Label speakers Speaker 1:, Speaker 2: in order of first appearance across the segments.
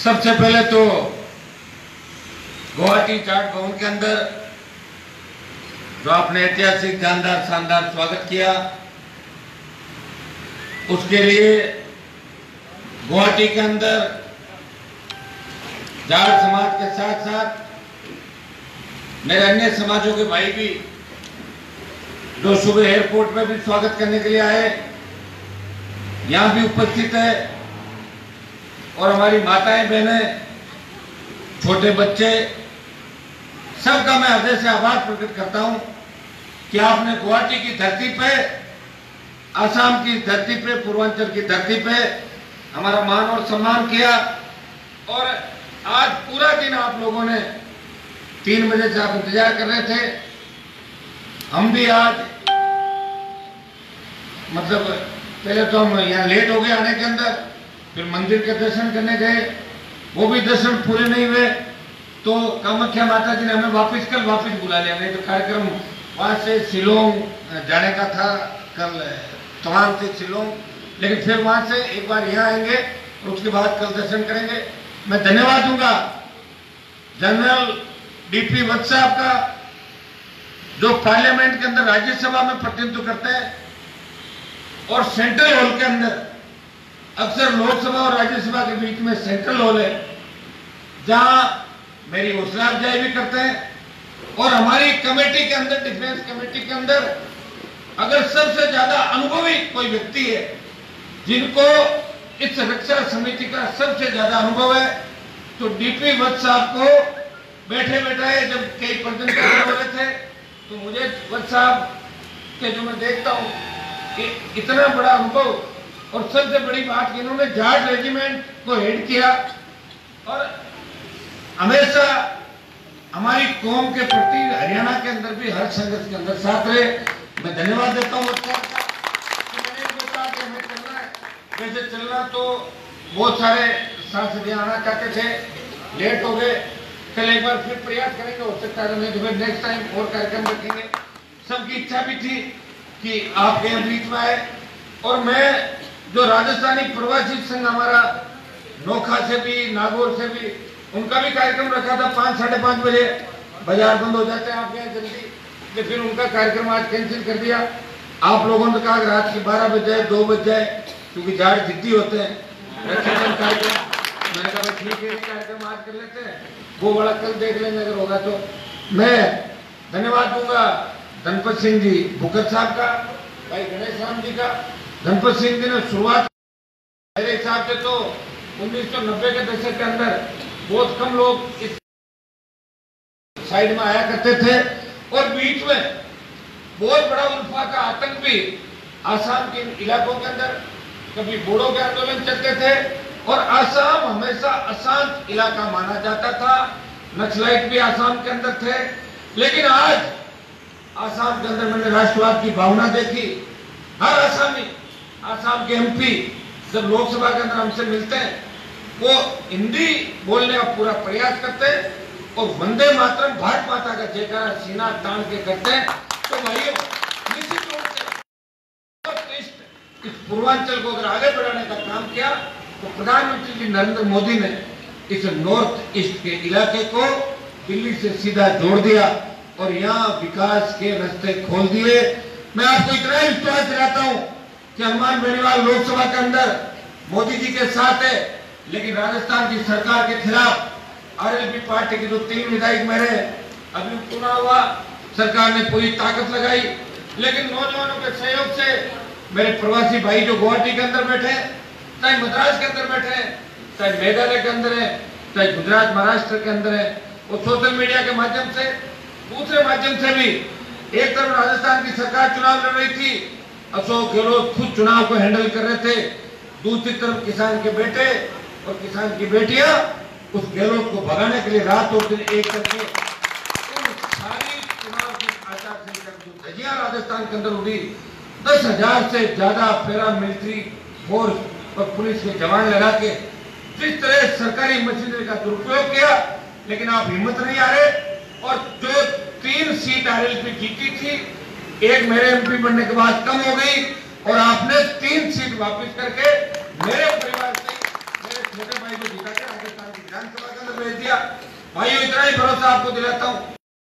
Speaker 1: सबसे पहले तो गुवाहाटी चाट भवन के अंदर जो आपने ऐतिहासिक जानदार शानदार स्वागत किया, उसके लिए गुवाहाटी के अंदर जाट समाज के साथ साथ मेरे अन्य समाजों के भाई भी जो सुबह एयरपोर्ट में भी स्वागत करने के लिए आए, यहां भी उपस्थित है। और हमारी माताएं बहनें, छोटे बच्चे, सबका मैं हृदय से आभार प्रकट करता हूं कि आपने गुवाहाटी की धरती पे, आसाम की धरती पे, पूर्वांचल की धरती पे हमारा मान और सम्मान किया। और आज पूरा दिन आप लोगों ने 3 बजे से आप इंतजार कर रहे थे। हम भी आज मतलब पहले तो हम यहाँ लेट हो गए आने के अंदर, फिर मंदिर के दर्शन करने गए, वो भी दर्शन पूरे नहीं हुए, तो कामाख्या माता जी ने हमें कल वापस बुला लिया। नहीं तो कार्यक्रम वहां से शिलोंग जाने का था, कल तवांग से शिलोंग, लेकिन फिर वहां से एक बार यहाँ आएंगे और उसके बाद कल दर्शन करेंगे। मैं धन्यवाद दूंगा जनरल डीपी वत्स साहब का, जो पार्लियामेंट के अंदर राज्यसभा में प्रतिनिधित्व करते हैं और सेंट्रल हॉल के अंदर, अक्सर लोकसभा और राज्यसभा के बीच में सेंट्रल हॉल है, जहां मेरी हौसला अफजाई भी करते हैं। और हमारी कमेटी के अंदर, डिफेंस कमेटी के अंदर, अगर सबसे ज्यादा अनुभवी कोई व्यक्ति है जिनको इस रक्षा समिति का सबसे ज्यादा अनुभव है, तो डीपी वत्स साहब को बैठे बैठाए जब कई प्रेजेंटेशन हो रहे थे, तो मुझे वत्स साहब के जो मैं देखता हूं कि इतना बड़ा अनुभव, और सबसे बड़ी बात कि इन्होंने जाट रेजिमेंट को हेड किया और हमेशा हमारी कौम के प्रति हरियाणा के अंदर भी हर संघर्ष के अंदर साथ रहे। मैं धन्यवाद देता हूँ वत्स साहब का। मैंने सोचा कि हमें चलना है, वैसे चलना तो बहुत सारे सांसद आना चाहते थे, लेट हो गए। कल एक बार फिर प्रयास करेंगे, हो सकता है नहीं तो फिर नेक्स्ट टाइम और कार्यक्रम रखेंगे। सबकी इच्छा भी थी कि आप यहाँ बीच में आए। और मैं जो राजस्थानी प्रवासी संघ हमारा नोखा से भी, नागौर से भी, उनका भी कार्यक्रम रखा था 5 साढ़े 5 बजे, बाजार बंद हो जाते हैं आप यहाँ जल्दी, तो फिर उनका कार्यक्रम आज कैंसिल कर दिया। आप लोगों ने कहा रात के 12 बज जाए, 2 बज जाए, क्योंकि जाट जिद्दी होते हैं, कार्यक्रम। मैंने कहा ठीक है, कार्यक्रम आज कर लेते हैं, वो बड़ा कल देख लेंगे अगर होगा तो। मैं धन्यवाद दूंगा धनपत सिंह जी भुकर साहब का, भाई गणेश राम जी का। धनपत सिंह जी ने शुरुआत, मेरे हिसाब से तो 1990 के दशक के अंदर बहुत कम लोग इस साइड में आया करते थे, और बीच में बहुत बड़ा उल्फा का आतंक भी आसाम के इलाकों के अंदर, कभी बोडो के आंदोलन चलते थे, और आसाम हमेशा अशांत इलाका माना जाता था। नक्सलाइट भी आसाम के अंदर थे, लेकिन आज आसाम के अंदर मैंने राष्ट्रवाद की भावना देखी। हर आसामी, आसाम के एमपी जब लोकसभा के अंदर हमसे मिलते हैं, वो हिंदी बोलने का पूरा प्रयास करते हैं और वंदे मातरम, भारत माता का जयकारा सीना तान के करते हैं। तो भाइयों, निश्चित रूप से इस पूर्वांचल को अगर आगे बढ़ाने का काम किया, तो प्रधानमंत्री जी नरेंद्र मोदी ने इस नॉर्थ ईस्ट के इलाके को दिल्ली से सीधा जोड़ दिया और यहाँ विकास के रास्ते खोल दिए। मैं आपको इतना ही विश्वास दिलाता हूँ कि हनुमान बेनीवाल लोकसभा के अंदर मोदी जी के साथ है, लेकिन राजस्थान की सरकार के खिलाफ आरएलपी पार्टी के जो 3 विधायक मेरे, अभी चुनाव हुआ, सरकार ने पूरी ताकत लगाई, लेकिन नौजवानों के सहयोग से मेरे प्रवासी भाई जो गुवाहाटी के अंदर बैठे, चाहे मद्रास के अंदर बैठे हैं, चाहे मेघालय के अंदर है, चाहे गुजरात महाराष्ट्र के अंदर है, वो सोशल मीडिया के माध्यम से, दूसरे माध्यम से भी, एक तरफ राजस्थान की सरकार चुनाव लड़ रही थी, अशोक गहलोत खुद चुनाव को हैंडल कर रहे थे, दूसरी तरफ किसान के बेटे और किसान की बेटियां उस गहलोत को भगाने के लिए रात और दिन एक करके सारी चुनाव की आचार संहिता की जो धज्जियां राजस्थान के अंदर उड़ी, 10,000 से ज्यादा पैरामिलिट्री फोर्स और पुलिस के जवान लगा के जिस तरह सरकारी मशीनरी का दुरुपयोग किया, लेकिन आप हिम्मत नहीं आ रहे। और जो 3 सीट आरएलपी जीती थी, एक मेरे एमपी बनने के बाद कम हो गई, और आपने 3 सीट वापस करके मेरे परिवार से मेरे छोटे भाई को जिता के राजस्थान दिया। भाइयों इतना ही भरोसा आपको दिलाता हूं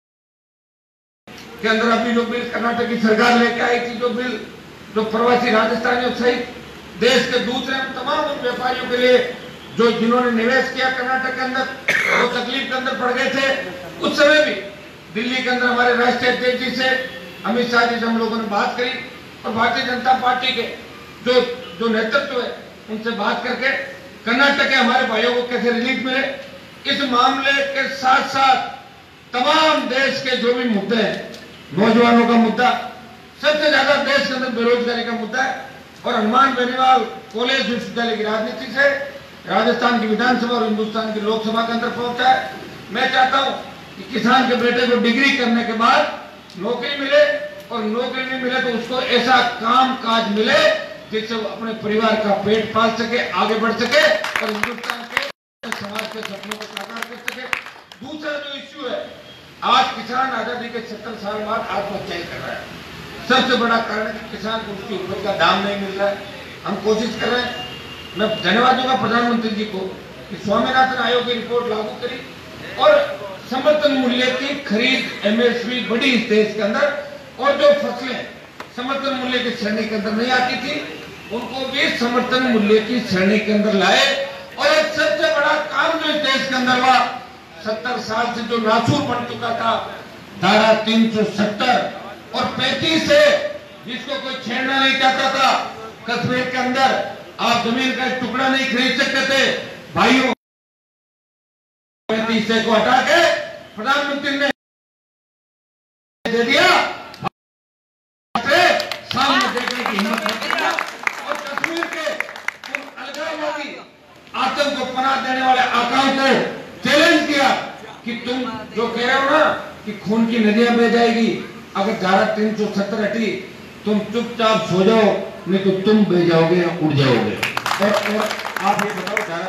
Speaker 1: कि अंदर अभी जो बिल कर्नाटक की सरकार लेके आई थी, जो बिल जो प्रवासी राजस्थानियों सहित देश के दूसरे तमाम उन व्यापारियों के लिए जो जिन्होंने निवेश किया कर्नाटक के अंदर, वो तकलीफ के अंदर पड़ गए थे, उस समय भी दिल्ली के अंदर हमारे राष्ट्रीय अध्यक्ष जी से, अमित शाह जी से हम लोगों ने बात करी और भारतीय जनता पार्टी के जो नेतृत्व है उनसे बात करके कर्नाटक के हमारे भाइयों को कैसे रिलीफ मिले, इस मामले के साथ साथ तमाम देश के जो भी मुद्दे हैं, नौजवानों का मुद्दा सबसे ज्यादा देश के अंदर बेरोजगारी का मुद्दा है, और हनुमान बेनीवाल कॉलेज विश्वविद्यालय की राजनीति से राजस्थान की विधानसभा और हिंदुस्तान की लोकसभा के अंदर पहुंचा है। मैं चाहता हूं कि किसान के बेटे को डिग्री करने के बाद नौकरी मिले, और नौकरी नहीं मिले तो उसको ऐसा काम काज मिले जिससे वो अपने परिवार का पेट पाल सके, आगे बढ़ सके और हिंदुस्तान के समाज के सपनों को साकार कर सके। दूसरा जो इश्यू है, आज किसान आजादी के 70 साल बाद आत्महत्या कर रहा है। सबसे बड़ा कारण है कि किसान को उसकी उपज का दाम नहीं मिल रहा है। हम कोशिश कर रहे हैं, मैं धन्यवाद दूंगा प्रधानमंत्री जी को कि स्वामीनाथन आयोग की रिपोर्ट लागू करी और समर्थन मूल्य की खरीद एमएसपी बढ़ी इस देश के अंदर, और जो फसलें समर्थन मूल्य की श्रेणी के अंदर नहीं आती थी उनको भी समर्थन मूल्य की श्रेणी के अंदर लाए। और एक सबसे बड़ा काम जो इस देश के अंदर हुआ, 70 साल से जो नासूर बन चुका था धारा 370 और 35 से जिसको कोई छेड़ना नहीं चाहता था, कश्मीर के अंदर आप जमीन का एक टुकड़ा नहीं खरीद सकते थे भाइयों, 35 से को हटा के प्रधानमंत्री ने दे दिया, सामने देखने की हिम्मत नहीं किया, और कश्मीर के अलगाववादी आतंक को पनाह देने वाले आकाओं को चैलेंज किया कि तुम जो कह रहे हो ना कि खून की नदियां बह जाएगी, अगर धारा 370 हटी तुम चुपचाप सो जाओ, नहीं तो तुम बह जाओगे या उड़ जाओगे। और आप ये बताओ धारा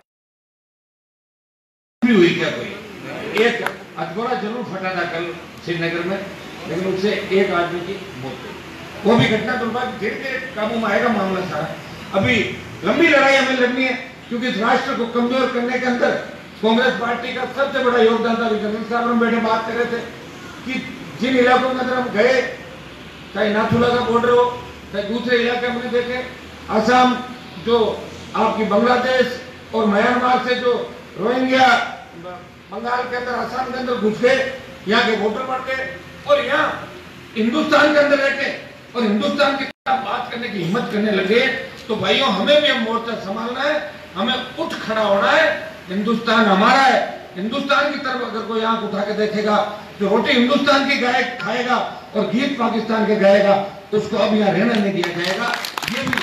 Speaker 1: हुई क्या? कोई एक अजगोरा जरूर फटा था कल श्रीनगर में, लेकिन उससे एक आदमी की मौत हुई। वो भी घटना दुर्भाग्य, धीरे धीरे काबू में आएगा मामला सारा। अभी लंबी लड़ाई हमें लड़नी है, क्योंकि इस राष्ट्र को कमजोर करने के अंदर कांग्रेस पार्टी का सबसे बड़ा योगदान था। जनरल साहब हम बैठे बात कर रहे थे कि जिन इलाकों के अंदर हम गए, चाहे नाथुला का बॉर्डर हो, चाहे दूसरे इलाके हमने देखे, असम जो आपकी बांग्लादेश और म्यांमार से जो रोहिंग्या बंगाल के अंदर असम के अंदर घुस गए, यहाँ के वोटर बढ़ गए, और यहाँ हिंदुस्तान के अंदर रहते और हिंदुस्तान की बात करने की हिम्मत करने लगे, तो भाइयों हमें भी हम मोर्चा संभालना है, हमें उठ खड़ा होना है। हिंदुस्तान हमारा है, हिंदुस्तान की तरफ अगर कोई आंख उठा के देखेगा, जो रोटी हिंदुस्तान की खाएगा और गीत पाकिस्तान के गाएगा, उसको अब यहाँ रहने नहीं दिया जाएगा। ये भी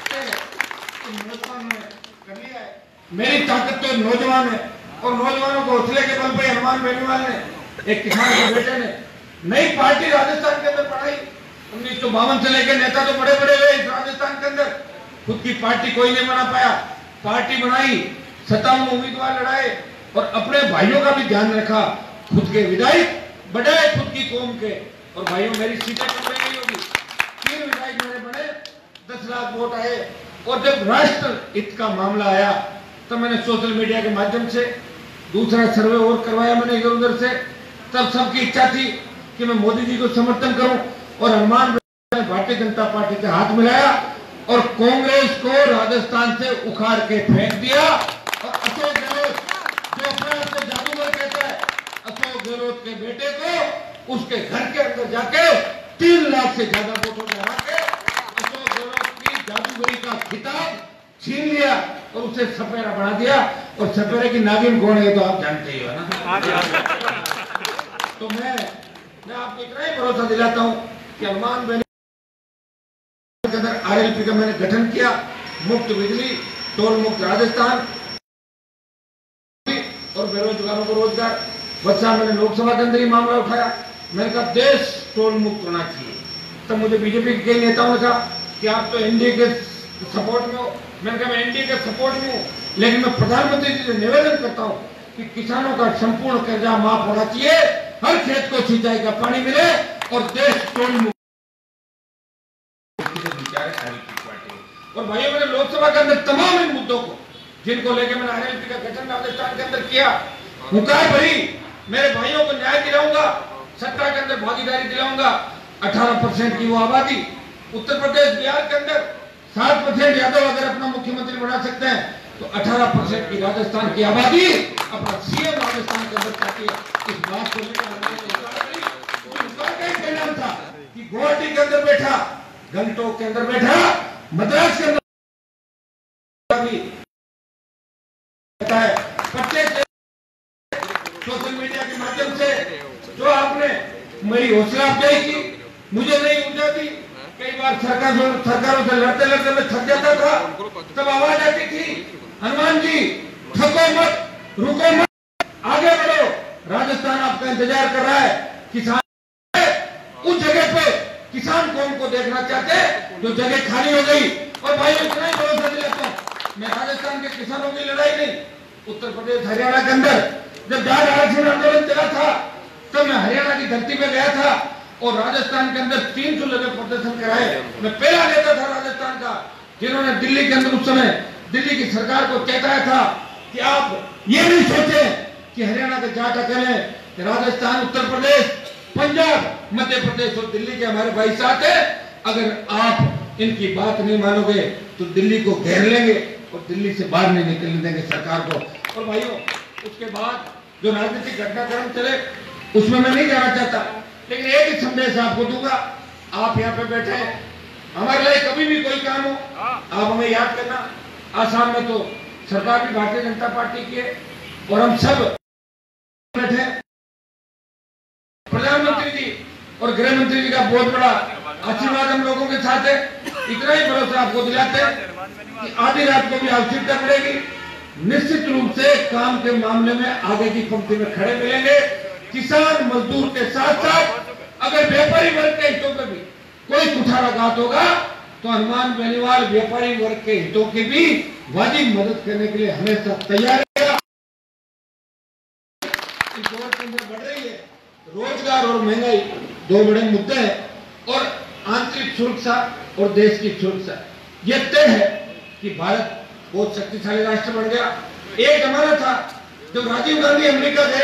Speaker 1: नौजवान ने कर लिया है। मेरी ताकत तो नौजवान है, और नौजवानों को हौसले के बल पे हनुमान बेनीवाल ने, एक किसान के बेटे ने, नई पार्टी राजस्थान के अंदर बढ़ाई। 1952 से लेकर नेता तो बड़े बड़े हुए इस राजस्थान के अंदर, खुद की पार्टी कोई नहीं बना पाया, पार्टी बनाई, 57 उम्मीदवार लड़ाए, और अपने भाइयों का भी ध्यान रखा, खुद के विधायक बढ़ाए खुद की कौम के। और भाइयों मेरी सीटें कम नहीं होगी, 3 विधायक मेरे बने, 10 लाख वोट आए। और जब राष्ट्र हित का मामला आया तब मैंने सोशल मीडिया के माध्यम से दूसरा सर्वे और करवाया मैंने इधर उधर से। तब सबकी इच्छा थी कि मैं मोदी जी को समर्थन करूं, और हनुमान ने भारतीय जनता पार्टी से हाथ मिलाया और कांग्रेस को राजस्थान से उखाड़ के फेंक दिया। और अशोक गहलोत जो अपने आप को जादूगर कहता है, अशोक गहलोत के बेटे को उसके घर के अंदर जाके 3 लाख से ज्यादा वोटों में हरा के अशोक गहलोत की जादूगरी का खिताब छीन लिया और उसे सपेरा बना दिया। और सपेरे की नागिन कौन है तो आप जानते ही हो ना। तो मैं आपको इतना ही भरोसा दिलाता हूं कि हनुमान बेनीवाल के अंदर आरएलपी का मैंने गठन किया, मुफ्त बिजली, टोल मुक्त राजस्थान और बेरोजगारों को रोजगार। बच्चा मैंने लोकसभा के अंदर ही मामला उठाया, मैंने कहा देश टोल मुक्त होना चाहिए। तब मुझे बीजेपी के कई नेताओं ने कहा कि आप तो एनडीए के सपोर्ट में हो। मैंने कहा मैं एनडीए के सपोर्ट में हूँ, लेकिन मैं प्रधानमंत्री जी से निवेदन करता हूँ कि किसानों का संपूर्ण कर्जा माफ होना चाहिए, हर खेत को सिंचाई का पानी मिले और देश टोल मुक्त। और भाइयों मैंने लोकसभा के अंदर तमाम इन मुद्दों को जिनको लेकर मैंने आरएलपी का गठन राजस्थान के अंदर किया, हुंकार भरी मेरे भाइयों को न्याय दिलाऊंगा, सत्ता के अंदर भागीदारी दिलाऊंगा। 18% की वो आबादी उत्तर प्रदेश बिहार के अंदर 7% यादव अगर अपना मुख्यमंत्री बना सकते हैं तो 18% की राजस्थान की आबादी अपना सीएम राजस्थान के अंदर चाहती है। इस बात को लेकर नाम था कि गुवाहाटी के अंदर बैठा, गंगटोक के अंदर बैठा, मद्रास के अंदर सोशल मीडिया के माध्यम से जो आपने मेरी हौसला अफजाई की, मुझे नहीं उठाती। कई बार सरकारों से लड़ते लड़ते मैं थक जाता था, तब आवाज आती थी, हनुमान जी थको मत, रुको मत, आगे बढ़ो, राजस्थान आपका इंतजार कर रहा है। किसान उस जगह पे किसान कौम को देखना चाहते हैं जो जगह खाली हो गई। और भाई इतना ही भरोसा दिलाता हूं, मैं राजस्थान के किसानों की लड़ाई नहीं, उत्तर प्रदेश हरियाणा के अंदर जब जाट आरक्षण आंदोलन चला था तब मैं हरियाणा की धरती पे गया था और राजस्थान के अंदर 300 जगह प्रदर्शन कराए। मैं पहला नेता था राजस्थान का जिन्होंने दिल्ली के अंदर उस समय दिल्ली की सरकार को चेताया था कि आप ये नहीं सोचे कि हरियाणा के जाट अकेले, राजस्थान, उत्तर प्रदेश, पंजाब, मध्य प्रदेश और दिल्ली के हमारे भाई साथ हैं। अगर आप इनकी बात नहीं मानोगे तो दिल्ली को घेर लेंगे और दिल्ली से बाहर नहीं निकलने देंगे सरकार को। और भाइयों, उसके बाद जो राजनीतिक घटनाक्रम चले उसमें मैं नहीं जाना चाहता, लेकिन एक ही संदेश आपको दूंगा। आप यहाँ पे बैठे हैं, हमारे लिए कभी भी कोई काम हो आप हमें याद करना। आसाम में तो सरकार भी भारतीय जनता पार्टी की है और हम सब बैठे, प्रधानमंत्री जी और गृह मंत्री जी का बहुत बड़ा आशीर्वाद हम लोगों के साथ है। इतना ही भरोसा आपको दिलाते हैं कि आधी रात को भी आवश्यकता पड़ेगी, निश्चित रूप से काम के मामले में आगे की पंक्ति में खड़े मिलेंगे। किसान मजदूर के साथ साथ अगर व्यापारी वर्ग के हितों में भी कोई कुठाराघात होगा तो हनुमान बेनीवाल व्यापारी वर्ग के हितों की भी वाजिब मदद करने के लिए हमेशा तैयार है। इस दौर के अंदर बढ़ रही है रोजगार और महंगाई, दो बड़े मुद्दे हैं। और आंतरिक सुरक्षा और देश की सुरक्षा, यह तय है कि भारत बहुत शक्तिशाली राष्ट्र बन गया। एक जमाना था जब राजीव गांधी अमेरिका गए,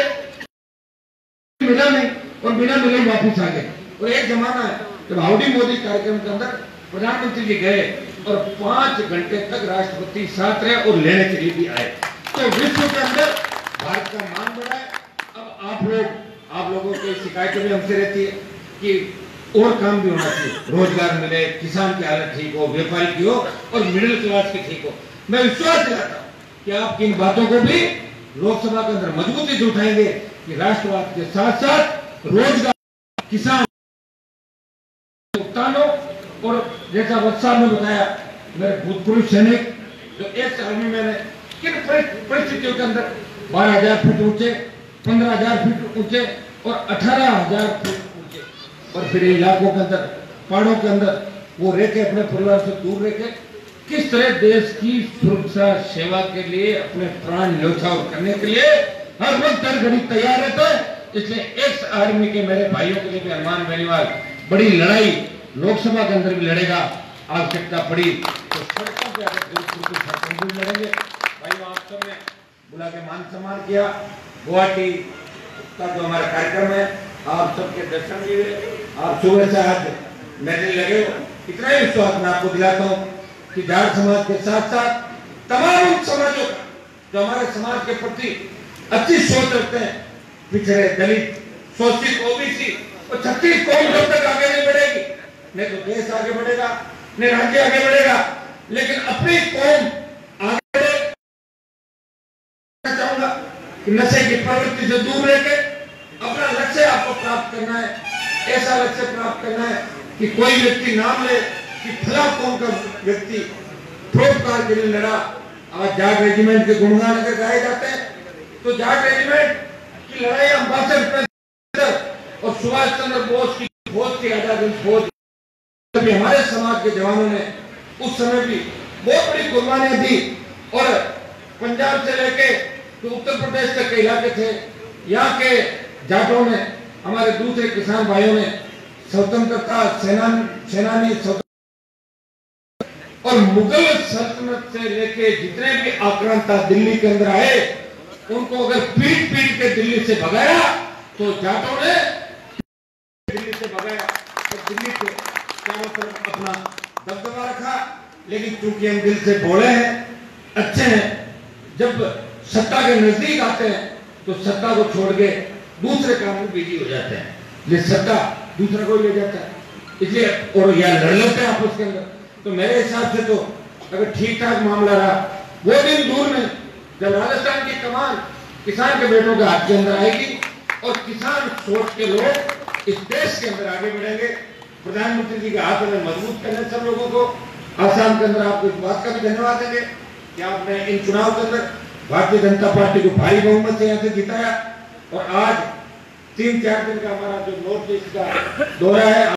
Speaker 1: मिला नहीं और बिना मिले वापस आ गए। और एक जमाना है जब हाउडी मोदी कार्यक्रम के अंदर प्रधानमंत्री जी गए और 5 घंटे तक राष्ट्रपति साथ रहे और लेने के लिए भी आए। तो विश्व के अंदर भारत का मान बढ़ा है। अब आप लोगों की शिकायतें भी हमसे रहती है कि और काम भी होना चाहिए, रोजगार मिले, किसान की हालत ठीक हो, व्यापारी की हो और मिडिल क्लास की ठीक हो। मैं विश्वास दिलाता हूँ कि आप इन बातों को भी लोकसभा के अंदर मजबूती से उठाएंगे कि राष्ट्रवाद के साथ साथ रोजगार, किसान भुगतान हो। और जैसा वत्सा ने बताया, मेरे भूतपूर्व सैनिक जो एक आर्मी में किन परिस्थितियों के अंदर 12,000 फीट ऊंचे, 15,000 फीट ऊंचे और 18,000 फीट ऊंचे और फिर इलाकों के अंदर, पहाड़ों के अंदर वो रह के अपने परिवार से दूर रह के किस तरह देश की सुरक्षा सेवा के लिए अपने प्राण न्यौछावर करने के लिए हर वक्त हर घड़ी तैयार रहता है। इसलिए एक्स आर्मी के मेरे भाइयों के लिए भी हनुमान बेनीवाल बड़ी लड़ाई लोकसभा के अंदर भी लड़ेगा। आवश्यकता पड़ी तो सड़कों पे आकर लड़ेंगे। भाइयों, आप सबने बुला के मान सम्मान किया। गुवाहाटी का जो हमारा कार्यक्रम है, आप सबके दर्शन भी हुए, आप सुबह से आज मेरे लगे हो। इतना ही विश्वास मैं आपको दिलाता हूँ कि जाट समाज के साथ साथ तमाम उन समाजों का जो हमारे समाज के प्रति अच्छी सोच रखते हैं, पिछड़े, दलित, शोषित, ओबीसी और 36 कौम जब तक आगे नहीं बढ़ेगी, नहीं तो देश आगे बढ़ेगा, नहीं राज्य आगे बढ़ेगा। लेकिन अपनी कौम आगे बढ़े, चाहूंगा कि नशे की प्रवृत्ति से दूर रह के अपना लक्ष्य आपको प्राप्त करना है। ऐसा लक्ष्य प्राप्त करना है कि कोई व्यक्ति नाम ले कि फला कौम का व्यक्ति परोपकार के लिए लड़ा। आज जाट रेजिमेंट के गुणगान अगर गाए जाते हैं तो जाट रेजिमेंट की लड़ाई हम 62 और सुभाष चंद्र बोस की फौज की आजादी फौज, तभी हमारे समाज के जवानों ने उस समय भी बहुत बड़ी कुर्बानियां दी। और पंजाब से लेके तो उत्तर प्रदेश तक के इलाके थे, यहाँ के जाटों ने, हमारे दूसरे किसान भाइयों ने स्वतंत्रता सेनानी और मुगल सल्तनत से लेके जितने भी आक्रांता दिल्ली के अंदर आए, उनको अगर पीट पीट के दिल्ली से भगाया तो जाटों ने दिल्ली से भगाया और दिल्ली के चारों तरफ अपना दबदबा रखा। लेकिन चूंकि हम दिल से भोले हैं, अच्छे हैं, जब सत्ता के नजदीक आते हैं तो सत्ता को छोड़ के दूसरे काम में बिजी हो जाते हैं, ये सत्ता दूसरा कोई ले जाता है, इसलिए और या लड़ लेते हैं आपस के अंदर। तो मेरे हिसाब से तो अगर ठीक ठाक मामला रहा, वो दिन दूर नहीं जब राजस्थान की कमान किसान के बेटों के हाथ के अंदर आएगी और किसान सोच के लोग इस देश के अंदर आगे बढ़ेंगे। प्रधानमंत्री जी के हाथ में मजबूत करने सब लोगों को। आसाम के अंदर आपको इस बात का भी धन्यवाद देंगे कि आपने इन चुनाव के अंदर भारतीय जनता पार्टी को भारी बहुमत से यहाँ से जिताया। और आज 3-4 दिन का हमारा जो नॉर्थ ईस्ट का दौरा है